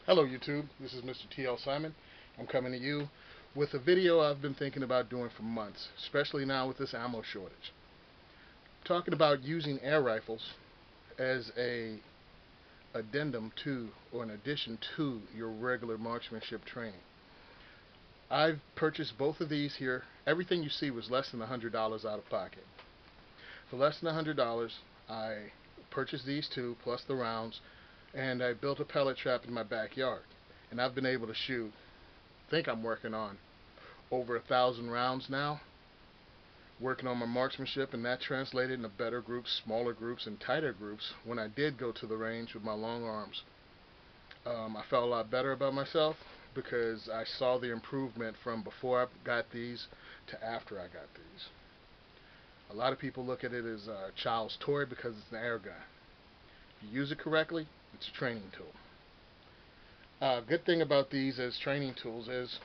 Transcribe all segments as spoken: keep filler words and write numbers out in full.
Hello YouTube, this is Mister T L Simon. I'm coming to you with a video I've been thinking about doing for months, especially now with this ammo shortage. Talking about using air rifles as a addendum to or an addition to your regular marksmanship training. I've purchased both of these here. Everything you see was less than one hundred dollars out of pocket. For less than one hundred dollars I purchased these two plus the rounds, and I built a pellet trap in my backyard, and I've been able to shoot, I think I'm working on over a thousand rounds now, working on my marksmanship, and that translated into better groups, smaller groups, and tighter groups when I did go to the range with my long arms. um, I felt a lot better about myself because I saw the improvement from before I got these to after I got these. A lot of people look at it as a child's toy because it's an air gun. If you use it correctly, it's a training tool. A uh, good thing about these as training tools is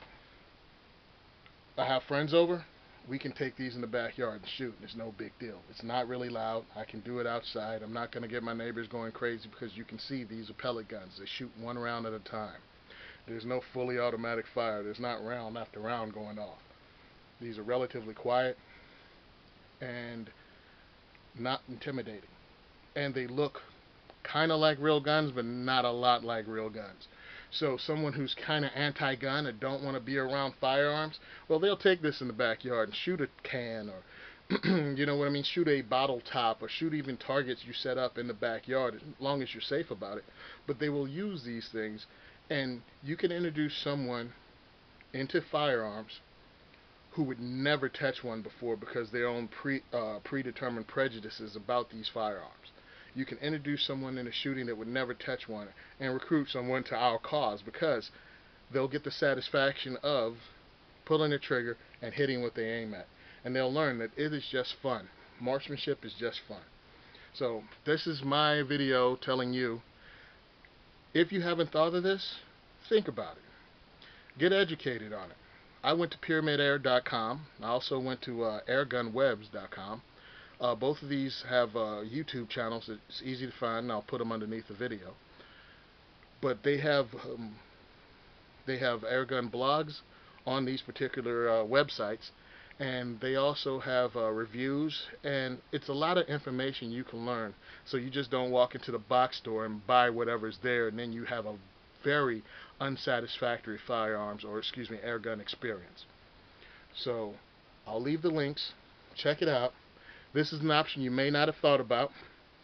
I have friends over, we can take these in the backyard and shoot. It's no big deal. It's not really loud. I can do it outside. I'm not going to get my neighbors going crazy because you can see these are pellet guns. They shoot one round at a time. There's no fully automatic fire. There's not round after round going off. These are relatively quiet and not intimidating. And they look kind of like real guns, but not a lot like real guns. So someone who's kind of anti-gun or don't want to be around firearms, well, they'll take this in the backyard and shoot a can, or you know what I mean, shoot a bottle top, or shoot even targets you set up in the backyard, as long as you're safe about it. But they will use these things, and you can introduce someone into firearms who would never touch one before because their own pre uh, predetermined prejudices about these firearms. You can introduce someone into shooting that would never touch one and recruit someone to our cause because they'll get the satisfaction of pulling the trigger and hitting what they aim at. And they'll learn that it is just fun. Marksmanship is just fun. So this is my video telling you, if you haven't thought of this, think about it. Get educated on it. I went to pyramid air dot com. I also went to uh, airgun webs dot com. Uh, both of these have uh, YouTube channels. It's easy to find, and I'll put them underneath the video. But they have um, they have airgun blogs on these particular uh, websites, and they also have uh, reviews, and it's a lot of information you can learn. So you just don't walk into the box store and buy whatever's there, and then you have a very unsatisfactory firearms, or excuse me, airgun experience. So I'll leave the links. Check it out. This is an option you may not have thought about,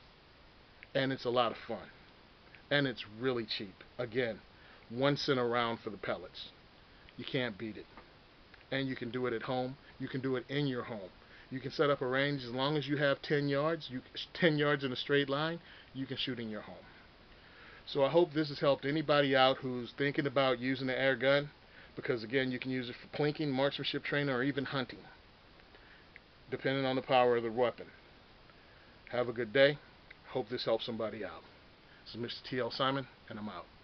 and it's a lot of fun. And it's really cheap. Again, one cent a round for the pellets. You can't beat it. And you can do it at home. You can do it in your home. You can set up a range as long as you have ten yards, you, ten yards in a straight line, you can shoot in your home. So I hope this has helped anybody out who's thinking about using the air gun, because again, you can use it for plinking, marksmanship training, or even hunting, depending on the power of the weapon. Have a good day. Hope this helps somebody out. This is Mister T L Simon, and I'm out.